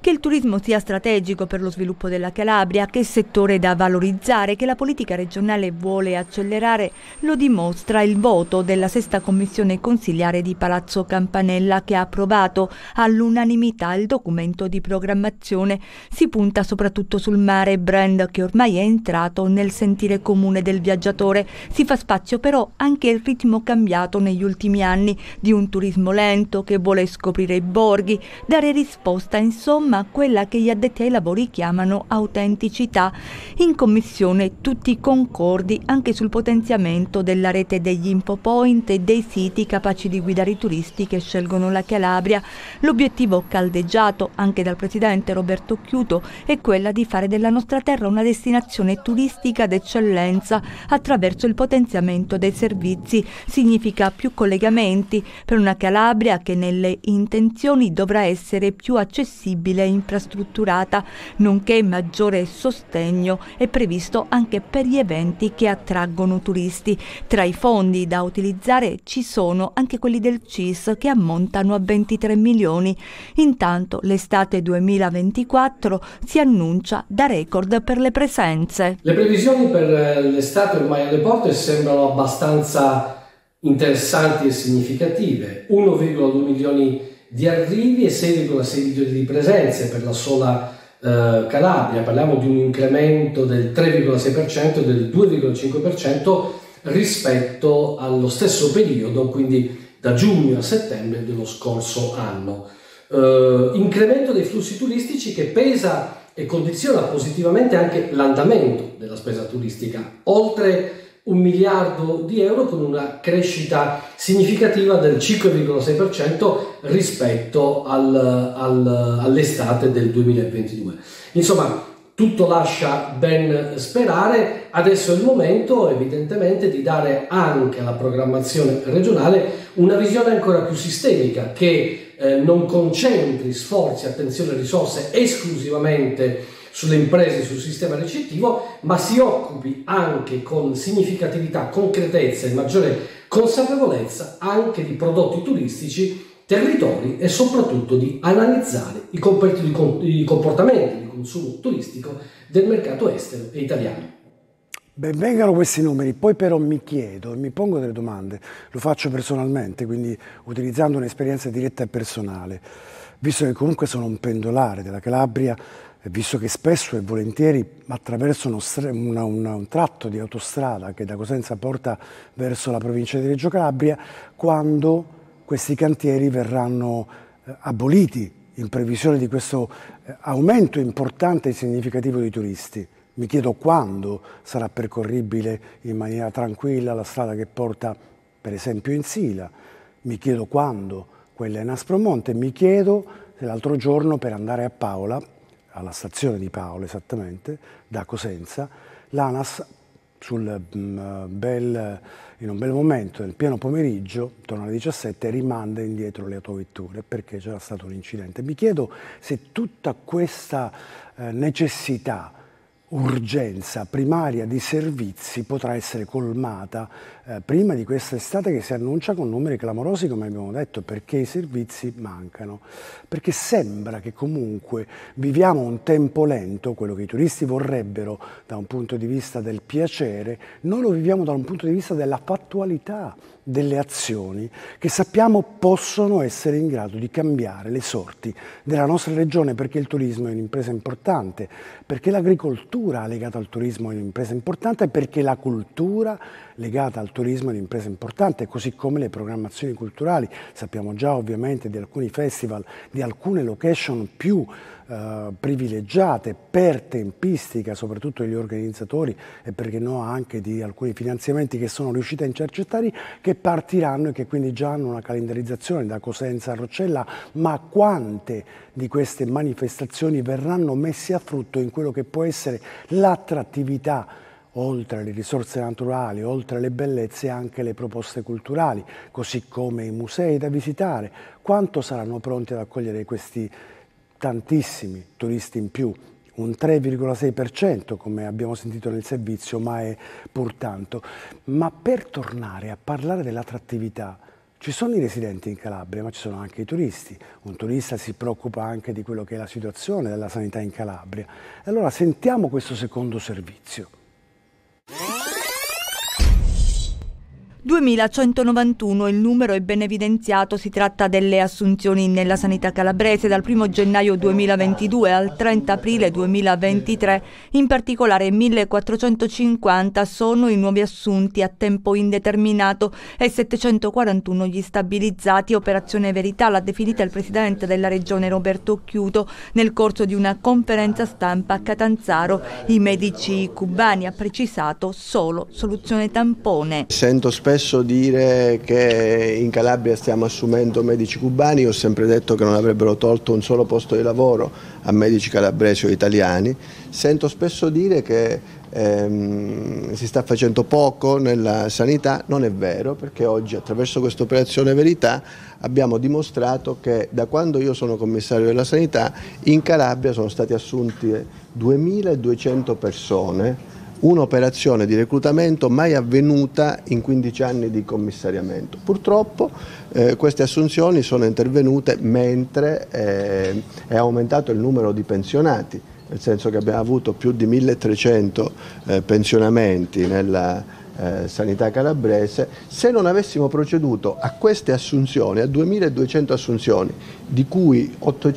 Che il turismo sia strategico per lo sviluppo della Calabria, che settore da valorizzare, che la politica regionale vuole accelerare, lo dimostra il voto della sesta commissione consiliare di Palazzo Campanella, che ha approvato all'unanimità il documento di programmazione. Si punta soprattutto sul mare, brand che ormai è entrato nel sentire comune del viaggiatore. Si fa spazio però anche il ritmo cambiato negli ultimi anni di un turismo lento che vuole scoprire i borghi, dare risposta insomma a quella che gli addetti ai lavori chiamano autenticità. In commissione tutti concordi anche sul potenziamento della rete degli infopoint e dei siti capaci di guidare i turisti che scelgono la Calabria. L'obiettivo caldeggiato anche dal presidente Roberto Chiuto è quella di fare della nostra terra una destinazione turistica d'eccellenza attraverso il potenziamento dei servizi. Significa più collegamenti per una Calabria che nelle intenzioni dovrà essere più accessibile e infrastrutturata, nonché maggiore sostegno è previsto anche per gli eventi che attraggono turisti. Tra i fondi da utilizzare ci sono anche quelli del CIS che ammontano a 23 milioni. Intanto l'estate 2024 si annuncia da record per le presenze. Le previsioni per l'estate ormai alle porte sembrano abbastanza interessanti e significative. 1,2 milioni di arrivi e 6,6 milioni di presenze per la sola Calabria. Parliamo di un incremento del 3,6% e del 2,5% rispetto allo stesso periodo, quindi da giugno a settembre dello scorso anno. Incremento dei flussi turistici che pesa e condiziona positivamente anche l'andamento della spesa turistica, oltre 1 miliardo di euro, con una crescita significativa del 5,6% rispetto all'estate del 2022. Insomma, tutto lascia ben sperare. Adesso è il momento evidentemente di dare anche alla programmazione regionale una visione ancora più sistemica, che non concentri sforzi, attenzione e risorse esclusivamente sulle imprese, sul sistema ricettivo, ma si occupi anche con significatività, concretezza e maggiore consapevolezza anche di prodotti turistici, territori e soprattutto di analizzare i comportamenti di consumo turistico del mercato estero e italiano. Benvengano questi numeri, poi però mi chiedo e mi pongo delle domande, lo faccio personalmente, quindi utilizzando un'esperienza diretta e personale, visto che comunque sono un pendolare della Calabria, visto che spesso e volentieri attraverso un tratto di autostrada che da Cosenza porta verso la provincia di Reggio Calabria, quando questi cantieri verranno aboliti in previsione di questo aumento importante e significativo di turisti. Mi chiedo quando sarà percorribile in maniera tranquilla la strada che porta per esempio in Sila, mi chiedo quando quella in Aspromonte, mi chiedo se l'altro giorno per andare a Paola, alla stazione di Paola esattamente, da Cosenza, l'ANAS in un bel momento, nel pieno pomeriggio, intorno alle 17, rimanda indietro le autovetture perché c'era stato un incidente. Mi chiedo se tutta questa necessità, urgenza primaria di servizi potrà essere colmata prima di quest'estate che si annuncia con numeri clamorosi, come abbiamo detto, perché i servizi mancano, perché sembra che comunque viviamo un tempo lento, quello che i turisti vorrebbero da un punto di vista del piacere, noi lo viviamo da un punto di vista della fattualità, delle azioni che sappiamo possono essere in grado di cambiare le sorti della nostra regione, perché il turismo è un'impresa importante, perché l'agricoltura legata al turismo è un'impresa importante, perché la cultura legata al turismo è un'impresa importante, così come le programmazioni culturali. Sappiamo già ovviamente di alcuni festival, di alcune location più privilegiate per tempistica, soprattutto degli organizzatori, e perché no anche di alcuni finanziamenti che sono riusciti a intercettare, che partiranno e che quindi già hanno una calendarizzazione da Cosenza a Roccella. Ma quante di queste manifestazioni verranno messe a frutto in quello che può essere l'attrattività, oltre alle risorse naturali, oltre alle bellezze, anche le proposte culturali, così come i musei da visitare? Quanto saranno pronti ad accogliere questi tantissimi turisti in più? Un 3,6% come abbiamo sentito nel servizio, ma è pur tanto. Ma per tornare a parlare dell'attrattività, Ci sono i residenti in Calabria, ma ci sono anche i turisti. Un turista si preoccupa anche di quello che è la situazione della sanità in Calabria. E allora sentiamo questo secondo servizio. 2191 il numero è ben evidenziato, si tratta delle assunzioni nella sanità calabrese dal 1 gennaio 2022 al 30 aprile 2023, in particolare 1450 sono i nuovi assunti a tempo indeterminato e 741 gli stabilizzati. Operazione Verità l'ha definita il presidente della regione Roberto Occhiuto nel corso di una conferenza stampa a Catanzaro. I medici cubani, ha precisato, solo soluzione tampone. Sento spesso dire che in Calabria stiamo assumendo medici cubani. Ho sempre detto che non avrebbero tolto un solo posto di lavoro a medici calabresi o italiani. Sento spesso dire che si sta facendo poco nella sanità. Non è vero, perché oggi attraverso questa operazione Verità abbiamo dimostrato che da quando io sono commissario della sanità in Calabria sono stati assunti 2200 persone. Un'operazione di reclutamento mai avvenuta in 15 anni di commissariamento. Purtroppo queste assunzioni sono intervenute mentre è aumentato il numero di pensionati, nel senso che abbiamo avuto più di 1300 pensionamenti nella sanità calabrese. Se non avessimo proceduto a queste assunzioni, a 2200 assunzioni, di cui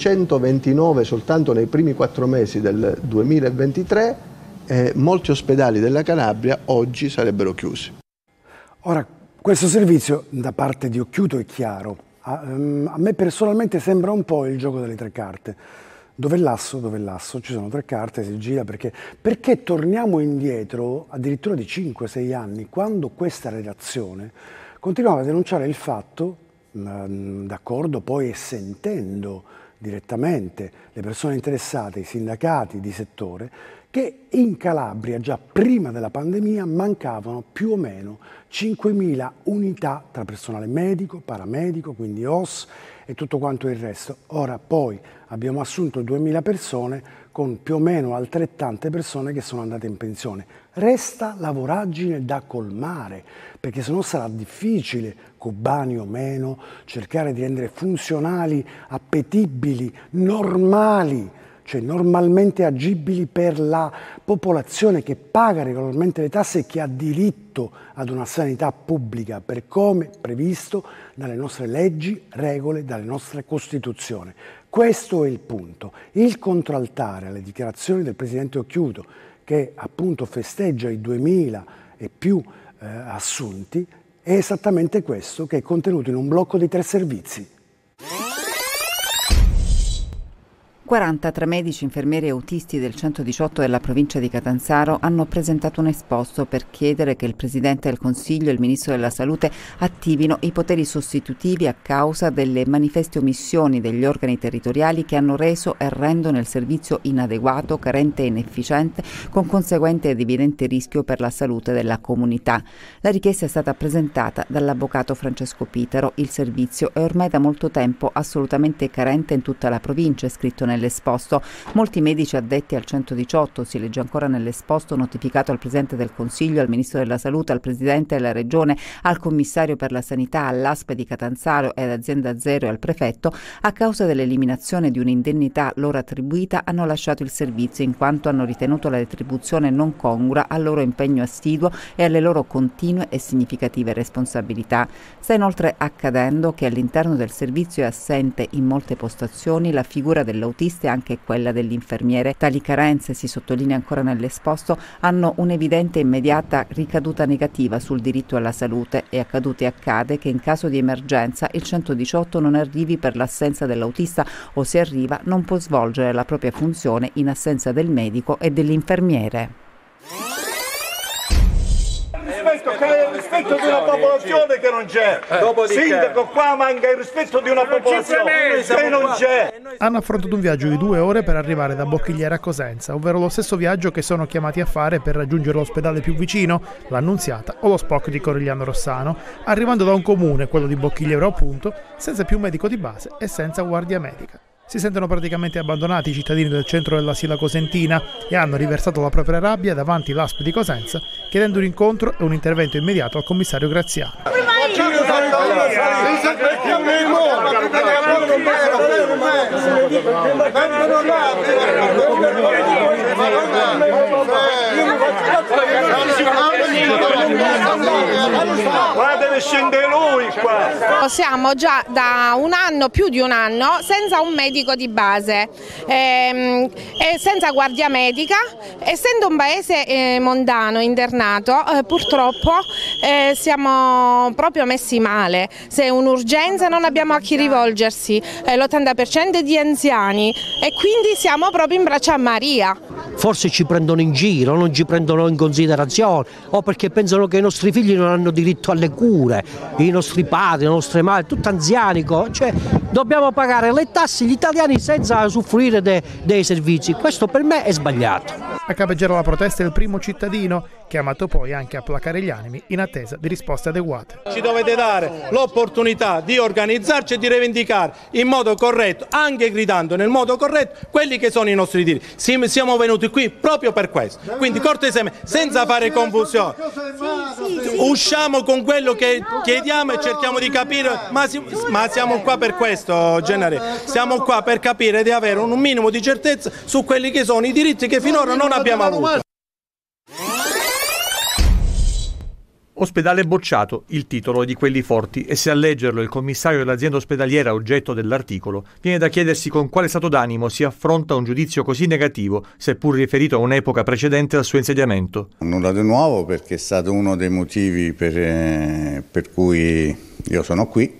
829 soltanto nei primi 4 mesi del 2023, molti ospedali della Calabria oggi sarebbero chiusi. Ora, questo servizio da parte di Occhiuto è chiaro. A me personalmente sembra un po' il gioco delle 3 carte. Dove è l'asso? Dove è l'asso? Ci sono 3 carte, si gira perché torniamo indietro addirittura di 5-6 anni, quando questa redazione continuava a denunciare il fatto, d'accordo poi sentendo direttamente le persone interessate, i sindacati di settore, che in Calabria già prima della pandemia mancavano più o meno 5.000 unità tra personale medico, paramedico, quindi OS e tutto quanto il resto. Ora poi abbiamo assunto 2.000 persone con più o meno altrettante persone che sono andate in pensione. Resta la voragine da colmare, perché sennò sarà difficile, cubani o meno, cercare di rendere funzionali, appetibili, normali, cioè normalmente agibili per la popolazione che paga regolarmente le tasse e che ha diritto ad una sanità pubblica per come previsto dalle nostre leggi, regole, dalle nostre Costituzioni. Questo è il punto. Il contraltare alle dichiarazioni del Presidente Occhiuto, che appunto festeggia i 2000 e più assunti, è esattamente questo, che è contenuto in un blocco di 3 servizi. 43 medici, infermieri e autisti del 118 della provincia di Catanzaro hanno presentato un esposto per chiedere che il Presidente del Consiglio e il Ministro della Salute attivino i poteri sostitutivi a causa delle manifeste omissioni degli organi territoriali che hanno reso e rendono il servizio inadeguato, carente e inefficiente, con conseguente ed evidente rischio per la salute della comunità. La richiesta è stata presentata dall'avvocato Francesco Pitero. Il servizio è ormai da molto tempo assolutamente carente in tutta la provincia, è scritto nell'esposto. Molti medici addetti al 118, si legge ancora nell'esposto notificato al Presidente del Consiglio, al Ministro della Salute, al Presidente della Regione, al Commissario per la Sanità, all'ASP di Catanzaro e ad Azienda Zero e al Prefetto, a causa dell'eliminazione di un'indennità loro attribuita, hanno lasciato il servizio in quanto hanno ritenuto la retribuzione non congrua al loro impegno assiduo e alle loro continue e significative responsabilità. Sta inoltre accadendo che all'interno del servizio è assente in molte postazioni la figura dell'autista e anche quella dell'infermiere. Tali carenze, si sottolinea ancora nell'esposto, hanno un'evidente e immediata ricaduta negativa sul diritto alla salute. È accaduto e accade che in caso di emergenza il 118 non arrivi per l'assenza dell'autista o se arriva non può svolgere la propria funzione in assenza del medico e dell'infermiere. Il rispetto di una popolazione che non c'è. Sindaco, qua manca il rispetto di una popolazione che non c'è. Hanno affrontato un viaggio di 2 ore per arrivare da Bocchigliera a Cosenza, ovvero lo stesso viaggio che sono chiamati a fare per raggiungere l'ospedale più vicino, l'Annunziata o lo SPOC di Corigliano Rossano, arrivando da un comune, quello di Bocchigliero appunto, senza più medico di base e senza guardia medica. Si sentono praticamente abbandonati i cittadini del centro della Sila Cosentina e hanno riversato la propria rabbia davanti all'ASP di Cosenza, chiedendo un incontro e un intervento immediato al commissario Graziano. Deve scendere lui qua. Siamo già da un anno, più di un anno, senza un medico di base e senza guardia medica. Essendo un paese montano, internato, purtroppo siamo proprio messi male. Se è un'urgenza non abbiamo a chi rivolgersi, l'80% è di anziani e quindi siamo proprio in braccio a Maria. Forse ci prendono in giro, non ci prendono in considerazione, o perché pensano che i nostri figli non hanno diritto alle cure, i nostri padri, le nostre madri, tutti anziani, cioè dobbiamo pagare le tasse gli italiani senza usufruire dei servizi. Questo per me è sbagliato. A capeggiare la protesta è il primo cittadino, chiamato poi anche a placare gli animi in attesa di risposte adeguate. Ci dovete dare l'opportunità di organizzarci e di rivendicare in modo corretto, anche gridando nel modo corretto, quelli che sono i nostri diritti. Siamo venuti qui proprio per questo, quindi cortesemente, senza fare confusione, usciamo con quello che chiediamo e cerchiamo di capire, ma siamo qua per questo, Gennaro, siamo qua per capire di avere un minimo di certezza su quelli che sono i diritti che finora non abbiamo avuto. Ospedale bocciato, il titolo è di quelli forti, e se a leggerlo il commissario dell'azienda ospedaliera oggetto dell'articolo, viene da chiedersi con quale stato d'animo si affronta un giudizio così negativo, seppur riferito a un'epoca precedente al suo insediamento. Nulla di nuovo, perché è stato uno dei motivi per cui io sono qui,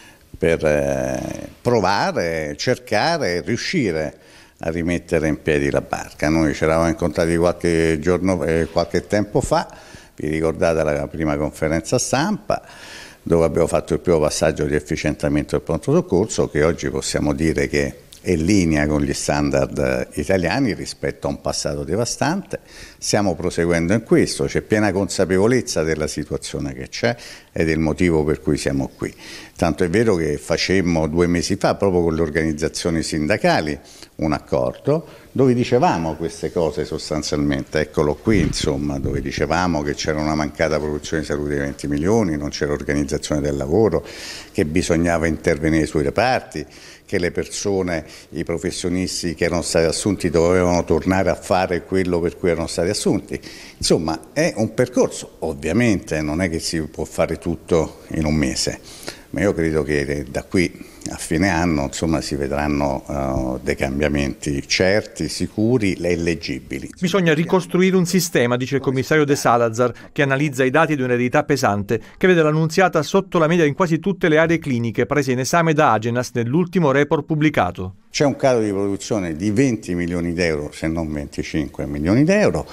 per provare, cercare, riuscire a rimettere in piedi la barca. Noi ci eravamo incontrati qualche tempo fa. Vi ricordate la prima conferenza stampa dove abbiamo fatto il primo passaggio di efficientamento del pronto soccorso, che oggi possiamo dire che è in linea con gli standard italiani rispetto a un passato devastante. Stiamo proseguendo in questo, c'è piena consapevolezza della situazione che c'è ed è il motivo per cui siamo qui. Tanto è vero che facemmo 2 mesi fa, proprio con le organizzazioni sindacali, un accordo dove dicevamo queste cose sostanzialmente, eccolo qui insomma, dove dicevamo che c'era una mancata produzione di salute di 20 milioni, non c'era organizzazione del lavoro, che bisognava intervenire sui reparti, che le persone, i professionisti che erano stati assunti dovevano tornare a fare quello per cui erano stati assunti. Insomma, è un percorso, ovviamente non è che si può fare tutto in un mese, ma io credo che da qui a fine anno insomma, si vedranno dei cambiamenti certi, sicuri e leggibili. Bisogna ricostruire un sistema, dice il commissario De Salazar, che analizza i dati di un'eredità pesante, che vede l'Annunziata sotto la media in quasi tutte le aree cliniche prese in esame da Agenas nell'ultimo report pubblicato. C'è un calo di produzione di 20 milioni d'euro, se non 25 milioni d'euro,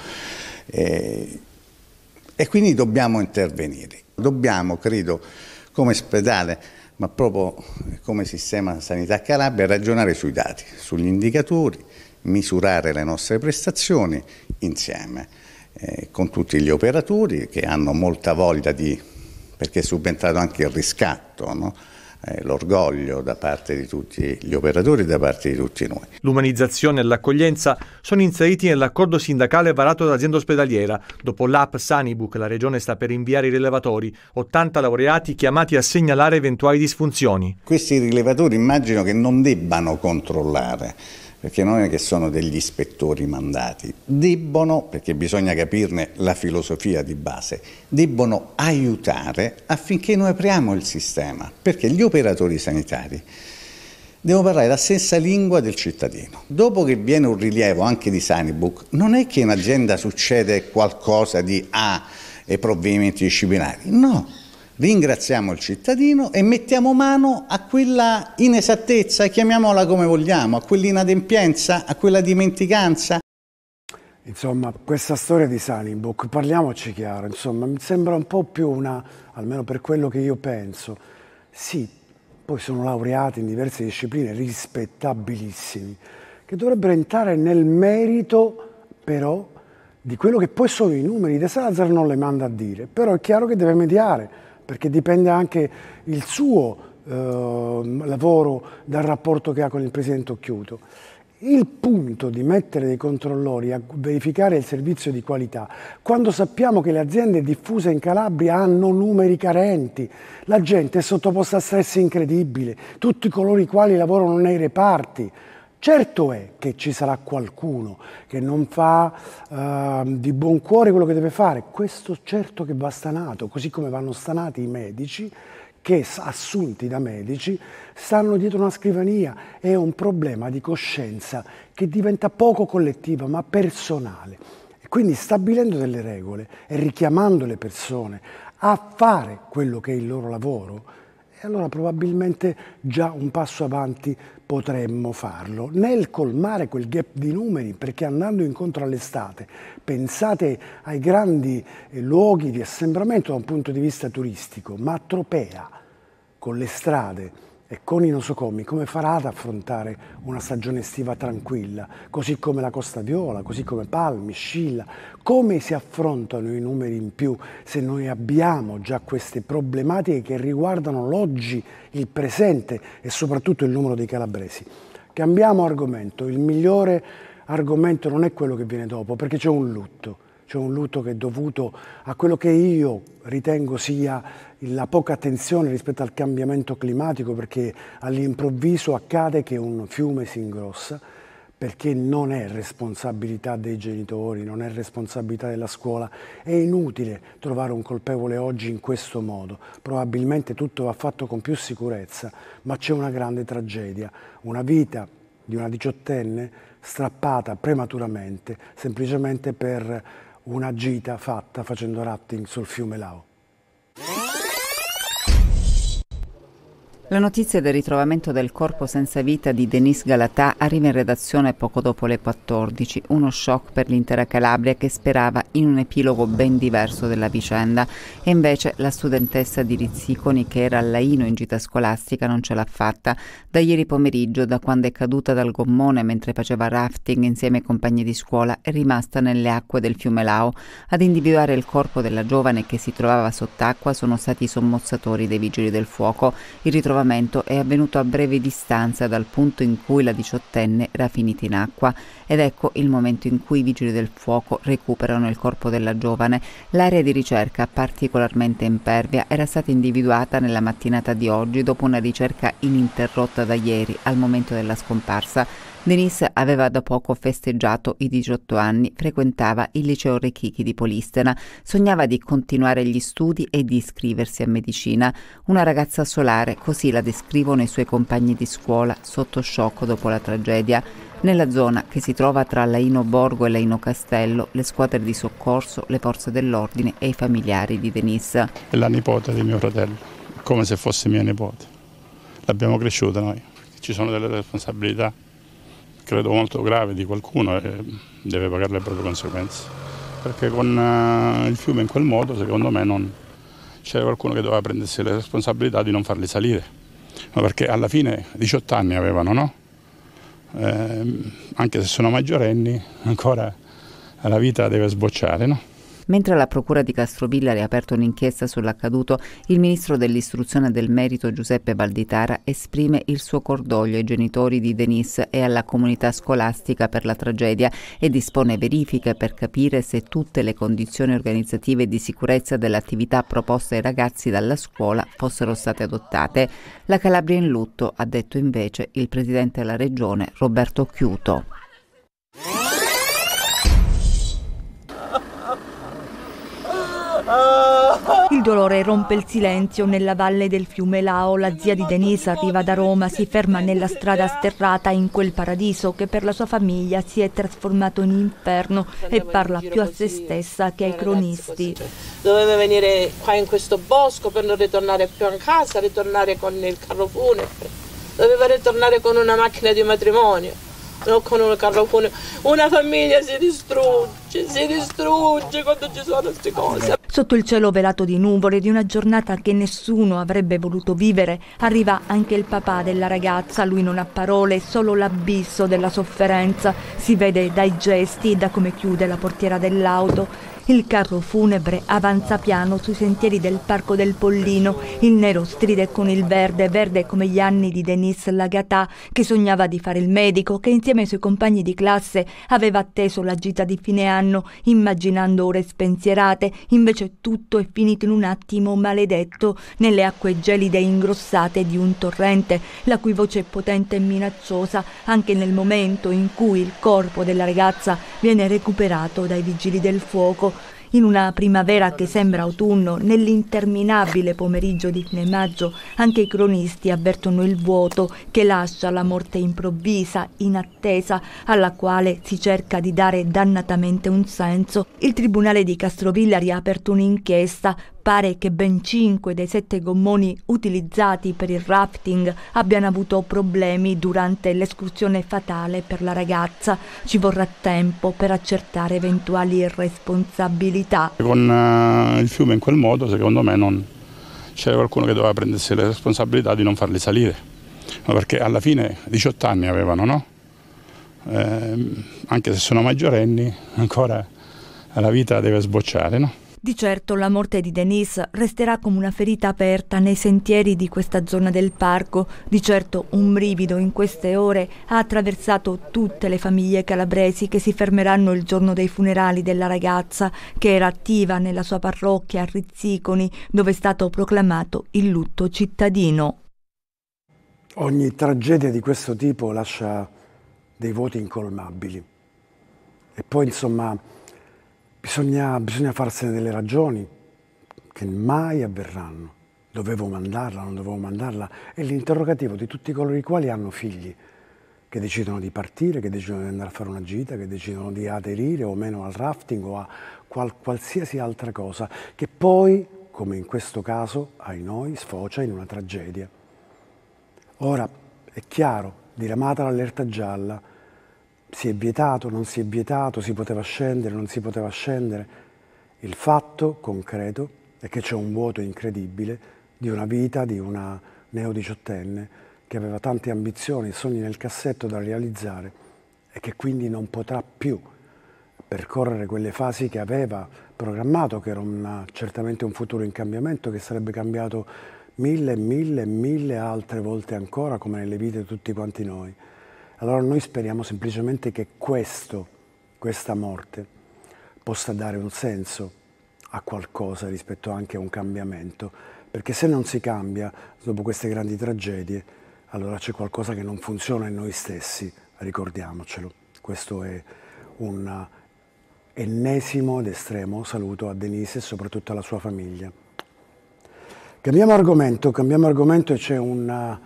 e quindi dobbiamo intervenire. Dobbiamo, credo, come ospedale, ma proprio come sistema sanità Calabria, ragionare sui dati, sugli indicatori, misurare le nostre prestazioni insieme con tutti gli operatori che hanno molta voglia perché è subentrato anche il riscatto, no? L'orgoglio da parte di tutti gli operatori e da parte di tutti noi. L'umanizzazione e l'accoglienza sono inseriti nell'accordo sindacale varato dall'azienda ospedaliera. Dopo l'app Sanibook la Regione sta per inviare i rilevatori, 80 laureati chiamati a segnalare eventuali disfunzioni. Questi rilevatori immagino che non debbano controllare, perché non è che sono degli ispettori mandati, debbono, perché bisogna capirne la filosofia di base, debbono aiutare affinché noi apriamo il sistema, perché gli operatori sanitari devono parlare la stessa lingua del cittadino. Dopo che viene un rilievo anche di Sanibook, non è che in azienda succede qualcosa di provvedimenti disciplinari, no. Ringraziamo il cittadino e mettiamo mano a quella inesattezza, chiamiamola come vogliamo, a quell'inadempienza, a quella dimenticanza. Insomma, questa storia di Sanibook, parliamoci chiaro, insomma, mi sembra un po' più almeno per quello che io penso, sì, poi sono laureati in diverse discipline rispettabilissimi, che dovrebbero entrare nel merito però di quello che poi sono i numeri. De Salazar non le manda a dire, però è chiaro che deve mediare, perché dipende anche il suo lavoro dal rapporto che ha con il Presidente Occhiuto. Il punto di mettere dei controllori a verificare il servizio di qualità, quando sappiamo che le aziende diffuse in Calabria hanno numeri carenti, la gente è sottoposta a stress incredibile, tutti coloro i quali lavorano nei reparti, Certo è che ci sarà qualcuno che non fa di buon cuore quello che deve fare, questo certo che va stanato, così come vanno stanati i medici che, assunti da medici, stanno dietro una scrivania. È un problema di coscienza che diventa poco collettiva ma personale. E quindi stabilendo delle regole e richiamando le persone a fare quello che è il loro lavoro, e allora probabilmente già un passo avanti potremmo farlo. Nel colmare quel gap di numeri, perché andando incontro all'estate, pensate ai grandi luoghi di assembramento da un punto di vista turistico, ma Tropea, con le strade e con i nosocomi, come farà ad affrontare una stagione estiva tranquilla? Così come la Costa Viola, così come Palmi, Scilla. Come si affrontano i numeri in più se noi abbiamo già queste problematiche che riguardano l'oggi, il presente e soprattutto il numero dei calabresi? Cambiamo argomento. Il migliore argomento non è quello che viene dopo, perché c'è un lutto. C'è un lutto che è dovuto a quello che io ritengo sia la poca attenzione rispetto al cambiamento climatico, perché all'improvviso accade che un fiume si ingrossa, perché non è responsabilità dei genitori, non è responsabilità della scuola. È inutile trovare un colpevole oggi in questo modo. Probabilmente tutto va fatto con più sicurezza, ma c'è una grande tragedia, una vita di una 18enne strappata prematuramente, semplicemente per una gita fatta facendo rafting sul fiume Lao. La notizia del ritrovamento del corpo senza vita di Denise Galatà arriva in redazione poco dopo le 14, uno shock per l'intera Calabria che sperava in un epilogo ben diverso della vicenda, e invece la studentessa di Rizziconi, che era all'Aino in gita scolastica, non ce l'ha fatta. Da ieri pomeriggio, da quando è caduta dal gommone mentre faceva rafting insieme ai compagni di scuola, è rimasta nelle acque del fiume Lao. Ad individuare il corpo della giovane che si trovava sott'acqua sono stati i sommozzatori dei vigili del fuoco. Il ritrovamento è avvenuto a breve distanza dal punto in cui la 18enne era finita in acqua, ed ecco il momento in cui i vigili del fuoco recuperano il corpo della giovane. L'area di ricerca, particolarmente impervia, era stata individuata nella mattinata di oggi dopo una ricerca ininterrotta da ieri al momento della scomparsa. Denise aveva da poco festeggiato i 18 anni, frequentava il liceo Rechicchi di Polistena, sognava di continuare gli studi e di iscriversi a medicina. Una ragazza solare, così la descrivono i suoi compagni di scuola, sotto shock dopo la tragedia. Nella zona, che si trova tra Laino Borgo e Laino Castello, le squadre di soccorso, le forze dell'ordine e i familiari di Denise. È la nipote di mio fratello, come se fosse mia nipote. L'abbiamo cresciuta noi, ci sono delle responsabilità, credo molto gravi, di qualcuno, e deve pagare le proprie conseguenze. Perché con il fiume in quel modo, secondo me, non c'era qualcuno che doveva prendersi le responsabilità di non farli salire. Ma perché alla fine 18 anni avevano, no? Anche se sono maggiorenni, ancora la vita deve sbocciare, no? Mentre la Procura di Castrovillari ha aperto un'inchiesta sull'accaduto, il ministro dell'istruzione e del merito Giuseppe Valditara esprime il suo cordoglio ai genitori di Denise e alla comunità scolastica per la tragedia e dispone verifiche per capire se tutte le condizioni organizzative e di sicurezza dell'attività proposte ai ragazzi dalla scuola fossero state adottate. La Calabria è in lutto, ha detto invece il presidente della regione Roberto Chiuto. Il dolore rompe il silenzio nella valle del fiume Lao. La zia di Denise arriva da Roma, si ferma nella strada sterrata in quel paradiso che per la sua famiglia si è trasformato in inferno, e parla più a se stessa che ai cronisti. Doveva venire qua in questo bosco per non ritornare più a casa, ritornare con il carro funebre, doveva ritornare con una macchina di matrimonio. Non con un carro funebre. Una famiglia si distrugge quando ci sono queste cose. Sotto il cielo velato di nuvole di una giornata che nessuno avrebbe voluto vivere, arriva anche il papà della ragazza. Lui non ha parole, solo l'abisso della sofferenza. Si vede dai gesti e da come chiude la portiera dell'auto. Il carro funebre avanza piano sui sentieri del Parco del Pollino. Il nero stride con il verde, verde come gli anni di Denise Galatà, che sognava di fare il medico, che insieme ai suoi compagni di classe aveva atteso la gita di fine anno, immaginando ore spensierate. Invece invece tutto è finito in un attimo maledetto nelle acque gelide ingrossate di un torrente, la cui voce potente e minacciosa anche nel momento in cui il corpo della ragazza viene recuperato dai vigili del fuoco. In una primavera che sembra autunno, nell'interminabile pomeriggio di fine maggio, anche i cronisti avvertono il vuoto che lascia la morte improvvisa, inattesa, alla quale si cerca di dare dannatamente un senso. Il Tribunale di Castrovillari ha aperto un'inchiesta. Pare che ben 5 dei 7 gommoni utilizzati per il rafting abbiano avuto problemi durante l'escursione fatale per la ragazza. Ci vorrà tempo per accertare eventuali responsabilità. Con il fiume in quel modo, secondo me, non c'era qualcuno che doveva prendersi le responsabilità di non farli salire, perché alla fine 18 anni avevano, no? Anche se sono maggiorenni, ancora la vita deve sbocciare, no? Di certo la morte di Denise resterà come una ferita aperta nei sentieri di questa zona del parco. Di certo un brivido in queste ore ha attraversato tutte le famiglie calabresi che si fermeranno il giorno dei funerali della ragazza, che era attiva nella sua parrocchia a Rizziconi, dove è stato proclamato il lutto cittadino. Ogni tragedia di questo tipo lascia dei vuoti incolmabili. E poi, insomma, bisogna farsene delle ragioni che mai avverranno. Dovevo mandarla, non dovevo mandarla? È l'interrogativo di tutti coloro i quali hanno figli, che decidono di partire, che decidono di andare a fare una gita, che decidono di aderire o meno al rafting o a qualsiasi altra cosa, che poi, come in questo caso, ai noi, sfocia in una tragedia. Ora, è chiaro, diramata l'allerta gialla, si è vietato, non si è vietato, si poteva scendere, non si poteva scendere. Il fatto concreto è che c'è un vuoto incredibile di una vita, di una neo-diciottenne che aveva tante ambizioni, sogni nel cassetto da realizzare e che quindi non potrà più percorrere quelle fasi che aveva programmato, che era certamente un futuro in cambiamento, che sarebbe cambiato mille altre volte ancora, come nelle vite di tutti quanti noi. Allora noi speriamo semplicemente che questa morte possa dare un senso a qualcosa rispetto anche a un cambiamento, perché se non si cambia dopo queste grandi tragedie, allora c'è qualcosa che non funziona in noi stessi, ricordiamocelo. Questo è un ennesimo ed estremo saluto a Denise e soprattutto alla sua famiglia. Cambiamo argomento e c'è un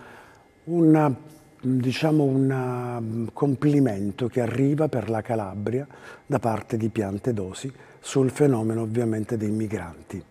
complimento che arriva per la Calabria da parte di Piantedosi sul fenomeno ovviamente dei migranti.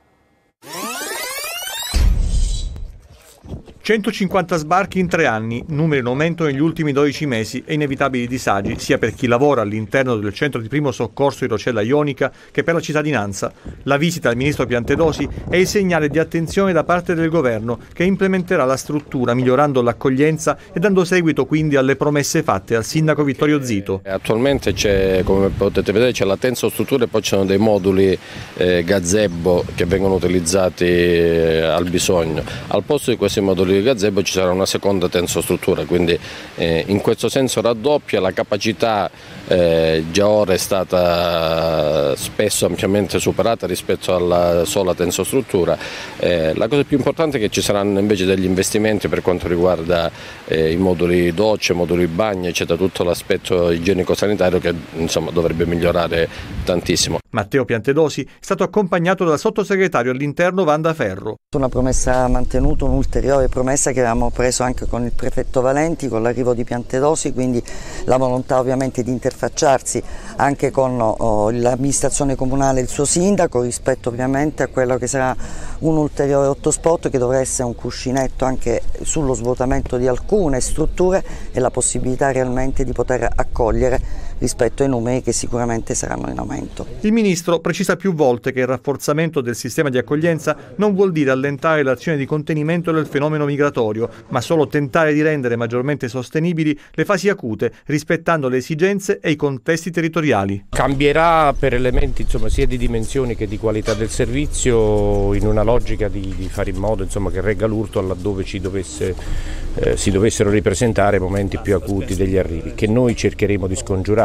150 sbarchi in 3 anni, numero in aumento negli ultimi 12 mesi e inevitabili disagi sia per chi lavora all'interno del centro di primo soccorso di Rocella Ionica che per la cittadinanza. La visita del ministro Piantedosi è il segnale di attenzione da parte del governo che implementerà la struttura migliorando l'accoglienza e dando seguito quindi alle promesse fatte al sindaco Vittorio Zito. Attualmente c'è, come potete vedere, c'è la tensostruttura e poi ci sono dei moduli gazebo che vengono utilizzati al bisogno. Al posto di questi moduli gazebo ci sarà una seconda tensostruttura, quindi in questo senso raddoppia la capacità, già ora è stata spesso ampiamente superata rispetto alla sola tensostruttura. La cosa più importante è che ci saranno invece degli investimenti per quanto riguarda i moduli docce, moduli bagni, eccetera, tutto l'aspetto igienico-sanitario che insomma dovrebbe migliorare tantissimo. Matteo Piantedosi è stato accompagnato dal sottosegretario all'interno Wanda Ferro. Una promessa mantenuta, un'ulteriore promessa che avevamo preso anche con il prefetto Valenti con l'arrivo di Piantedosi, quindi la volontà ovviamente di interfacciarsi anche con l'amministrazione comunale e il suo sindaco rispetto ovviamente a quello che sarà un ulteriore hotspot che dovrà essere un cuscinetto anche sullo svuotamento di alcune strutture e la possibilità realmente di poter accogliere rispetto ai numeri che sicuramente saranno in aumento. Il ministro precisa più volte che il rafforzamento del sistema di accoglienza non vuol dire allentare l'azione di contenimento del fenomeno migratorio, ma solo tentare di rendere maggiormente sostenibili le fasi acute, rispettando le esigenze e i contesti territoriali. Cambierà per elementi sia di dimensioni che di qualità del servizio, in una logica di fare in modo che regga l'urto laddove si dovessero ripresentare momenti più acuti degli arrivi, che noi cercheremo di scongiurare.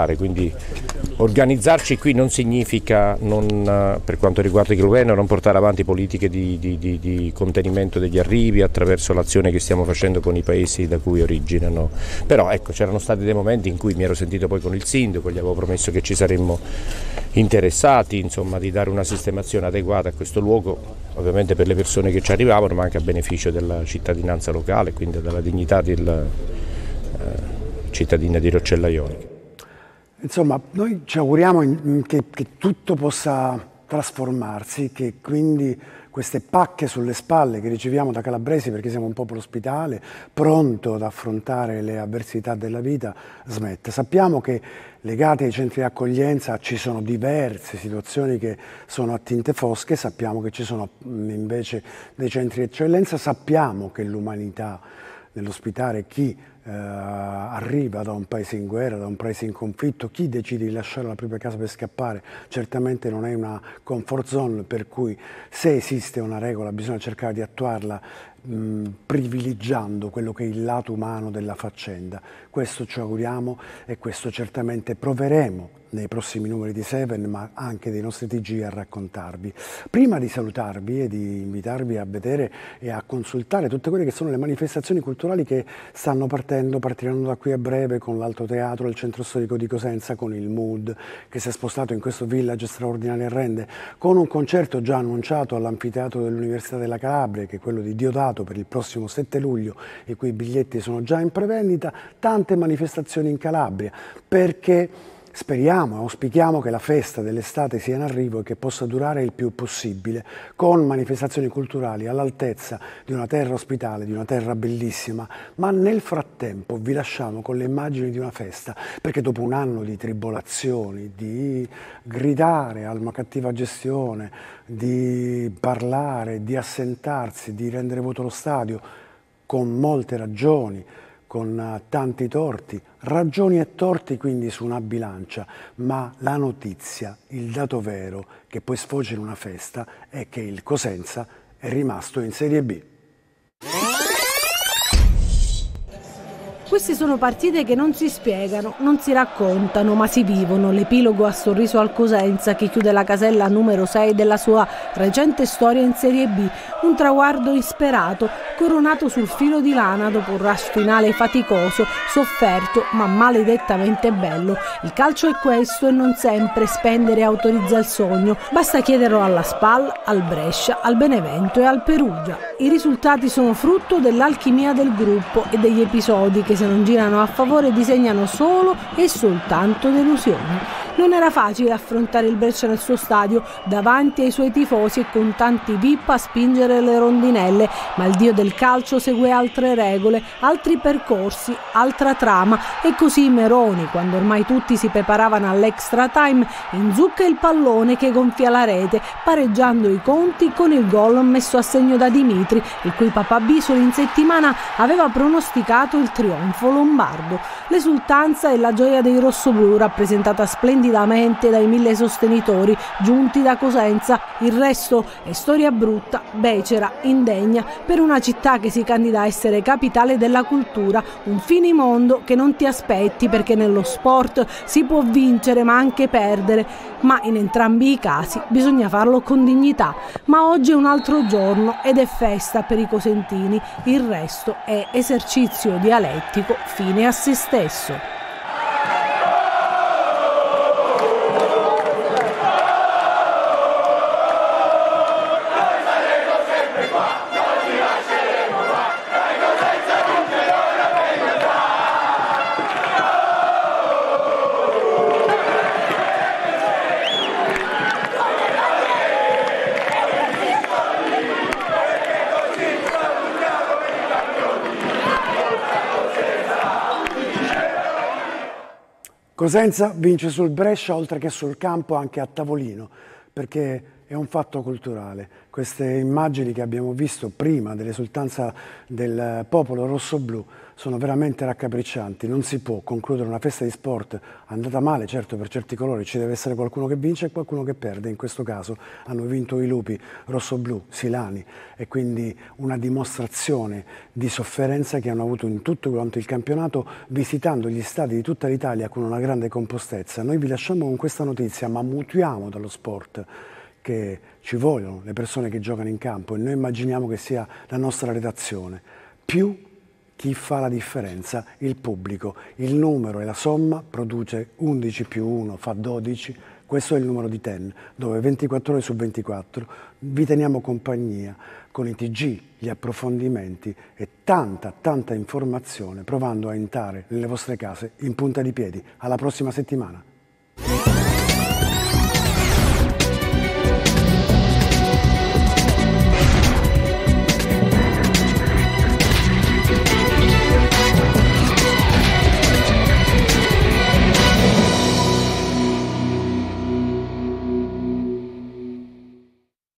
fare, quindi organizzarci qui non significa, per quanto riguarda il governo, non portare avanti politiche di contenimento degli arrivi attraverso l'azione che stiamo facendo con i paesi da cui originano. Però ecco, c'erano stati dei momenti in cui mi ero sentito poi con il sindaco, gli avevo promesso che ci saremmo interessati, insomma, di dare una sistemazione adeguata a questo luogo, ovviamente per le persone che ci arrivavano, ma anche a beneficio della cittadinanza locale, quindi della dignità del cittadina di Roccella Ionica. Insomma, noi ci auguriamo che tutto possa trasformarsi, che quindi queste pacche sulle spalle che riceviamo da calabresi, perché siamo un popolo ospitale, pronto ad affrontare le avversità della vita, smetta. Sappiamo che legate ai centri di accoglienza ci sono diverse situazioni che sono a tinte fosche, sappiamo che ci sono invece dei centri di eccellenza, sappiamo che l'umanità nell'ospitare chi arriva da un paese in guerra, da un paese in conflitto, chi decide di lasciare la propria casa per scappare, certamente non è una comfort zone, per cui se esiste una regola bisogna cercare di attuarla privilegiando quello che è il lato umano della faccenda. Questo ci auguriamo e questo certamente proveremo nei prossimi numeri di Seven, ma anche dei nostri TG a raccontarvi. Prima di salutarvi e di invitarvi a vedere e a consultare tutte quelle che sono le manifestazioni culturali che stanno partiranno da qui a breve con l'Alto Teatro, il Centro Storico di Cosenza, con il Mood che si è spostato in questo village straordinario a Rende, con un concerto già annunciato all'Anfiteatro dell'Università della Calabria, che è quello di Diodato, per il prossimo 7 luglio, i cui biglietti sono già in prevendita, tante manifestazioni in Calabria, perché speriamo e auspichiamo che la festa dell'estate sia in arrivo e che possa durare il più possibile, con manifestazioni culturali all'altezza di una terra ospitale, di una terra bellissima, ma nel frattempo vi lasciamo con le immagini di una festa, perché dopo un anno di tribolazioni, di gridare a una cattiva gestione, di parlare, di assentarsi, di rendere vuoto lo stadio, con molte ragioni, con tanti torti, ragioni e torti quindi su una bilancia, ma la notizia, il dato vero che poi sfocia in una festa è che il Cosenza è rimasto in Serie B. Queste sono partite che non si spiegano, non si raccontano, ma si vivono. L'epilogo a sorriso al Cosenza, che chiude la casella numero 6 della sua recente storia in Serie B. Un traguardo insperato, coronato sul filo di lana dopo un rush finale faticoso, sofferto, ma maledettamente bello. Il calcio è questo e non sempre spendere autorizza il sogno. Basta chiederlo alla SPAL, al Brescia, al Benevento e al Perugia. I risultati sono frutto dell'alchimia del gruppo e degli episodi che, se non girano a favore, disegnano solo e soltanto delusioni. Non era facile affrontare il Brescia nel suo stadio, davanti ai suoi tifosi e con tanti VIP a spingere le rondinelle, ma il dio del calcio segue altre regole, altri percorsi, altra trama, e così Meroni, quando ormai tutti si preparavano all'extra time, inzucca il pallone che gonfia la rete, pareggiando i conti con il gol messo a segno da Dimitri, il cui papà Bisoli in settimana aveva pronosticato il trionfo lombardo. L'esultanza e la gioia dei rossoblù, rappresentata splendidamente dai 1000 sostenitori giunti da Cosenza. Il resto è storia brutta, becera, indegna per una città che si candida a essere capitale della cultura, un finimondo che non ti aspetti, perché nello sport si può vincere ma anche perdere, ma in entrambi i casi bisogna farlo con dignità. Ma oggi è un altro giorno ed è festa per i cosentini, il resto è esercizio dialettico fine a se stesso. Cosenza vince sul Brescia, oltre che sul campo anche a tavolino, perché è un fatto culturale. Queste immagini che abbiamo visto prima dell'esultanza del popolo rosso-blu sono veramente raccapriccianti. Non si può concludere una festa di sport andata male, certo per certi colori ci deve essere qualcuno che vince e qualcuno che perde. In questo caso hanno vinto i lupi rosso-blu, silani, e quindi una dimostrazione di sofferenza che hanno avuto in tutto quanto il campionato, visitando gli stadi di tutta l'Italia con una grande compostezza. Noi vi lasciamo con questa notizia, ma mutuiamo dallo sport che ci vogliono le persone che giocano in campo, e noi immaginiamo che sia la nostra redazione. Più chi fa la differenza, il pubblico. Il numero e la somma produce 11 più 1 fa 12, questo è il numero di Ten, dove 24 ore su 24 vi teniamo compagnia con i TG, gli approfondimenti e tanta informazione, provando a entrare nelle vostre case in punta di piedi. Alla prossima settimana.